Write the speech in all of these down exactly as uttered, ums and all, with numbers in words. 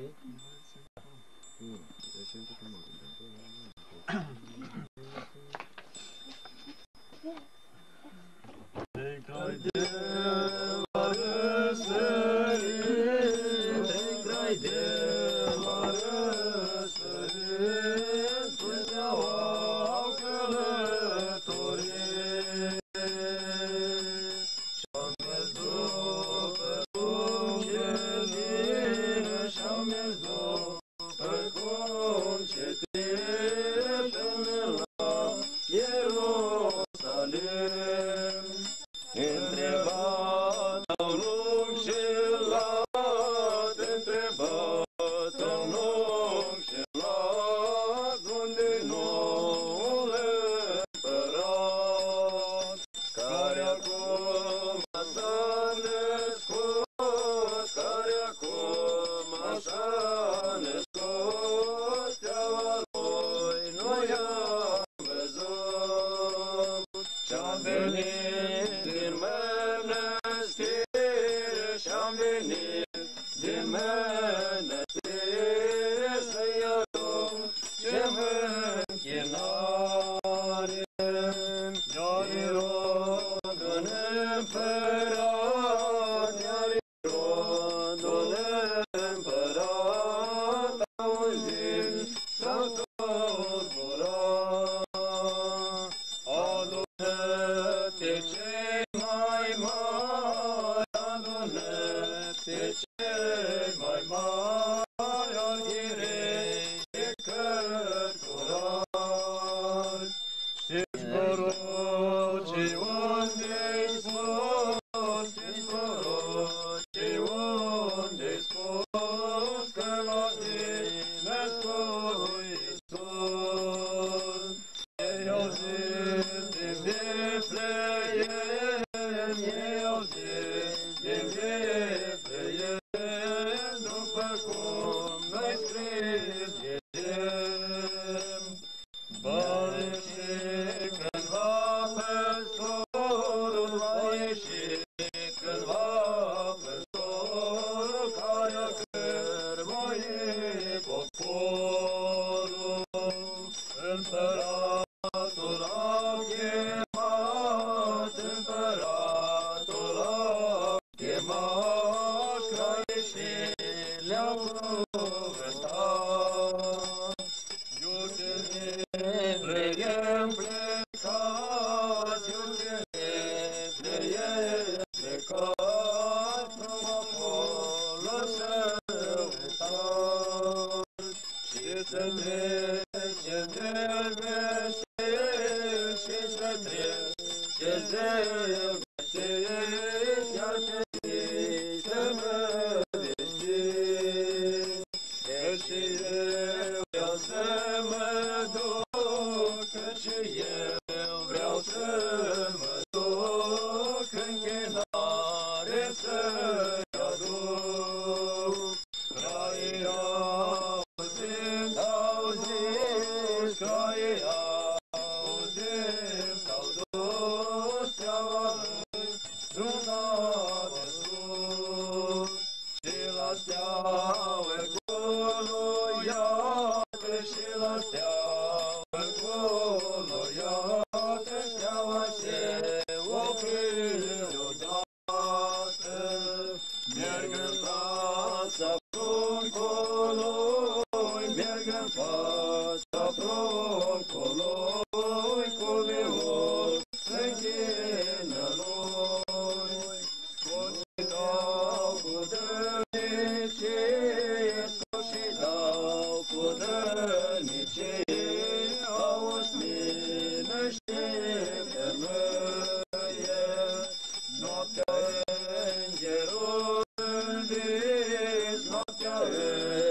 Îngerul vis, noaptea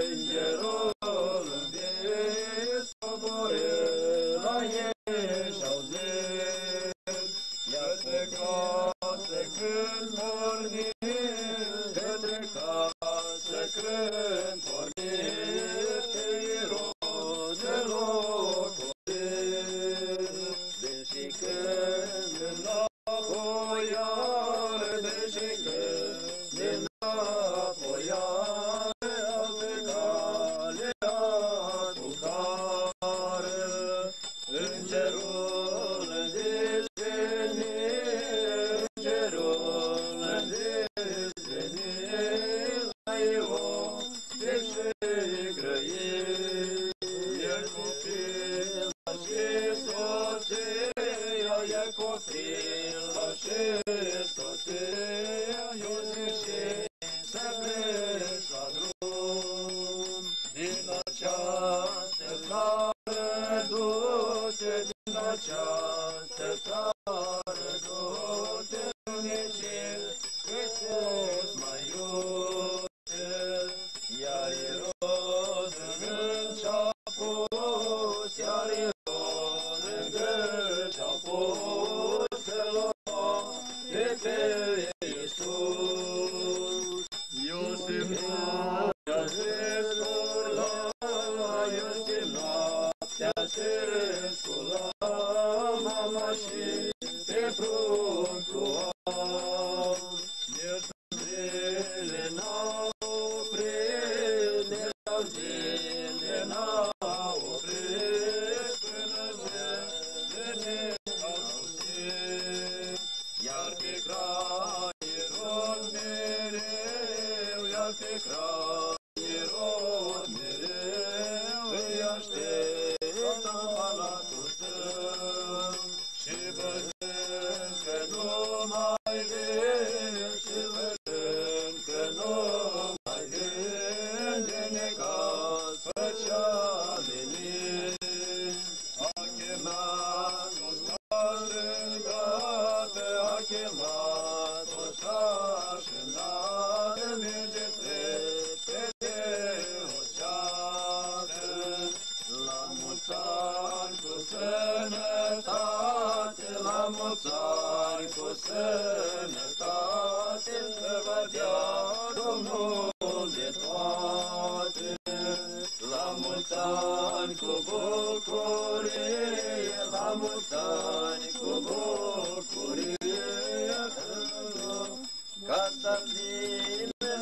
sănătate, să vă dea Domnul de toate. La mulți ani cu bucurie, la mulți ani cu bucurie, ca să plină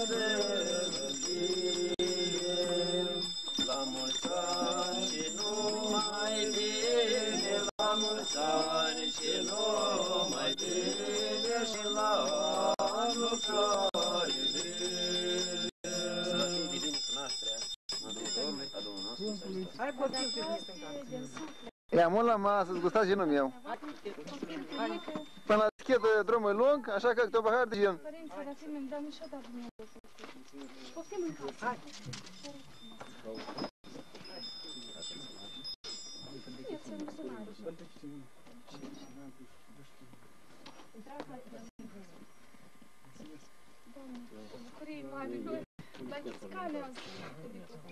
sănăție. La mulți ani și numai bine, la mulți ani și numai bine, și la anul care vine. Să fie divin cu nașterea Mântuitorului, a Domnului nostru Iisus Hristos. Hai copil să fie Ia mult la masă, îți gustați genul meu. Până la schetă drumul e lung, așa că câte o pahar de gen. Părinții, dar fi-mi dau niciodată Dumnezeu. Poftim în casă. Hai. Ia-ți-o în buzunare. Doamne, o bucurie mare. Dați calea asta.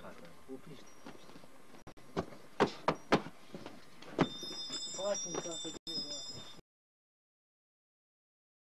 Facem casă.